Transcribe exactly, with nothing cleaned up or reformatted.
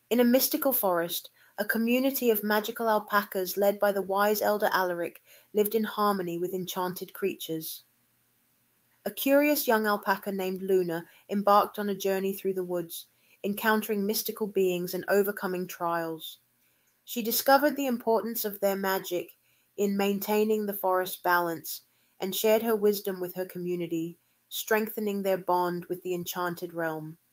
In a mystical forest, a community of magical alpacas led by the wise elder Alaric lived in harmony with enchanted creatures. A curious young alpaca named Luna embarked on a journey through the woods, encountering mystical beings and overcoming trials. She discovered the importance of their magic in maintaining the forest's balance and shared her wisdom with her community, strengthening their bond with the enchanted realm.